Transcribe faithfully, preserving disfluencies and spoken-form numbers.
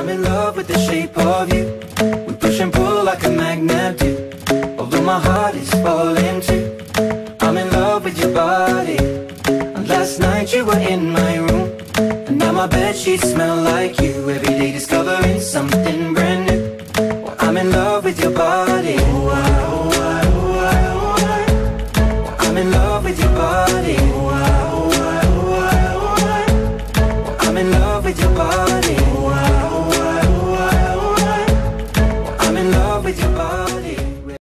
I'm in love with the shape of you. We push and pull like a magnet do. Although my heart is falling too, I'm in love with your body. And last night you were in my room, and now my bedsheets smell like you. Every day discovering something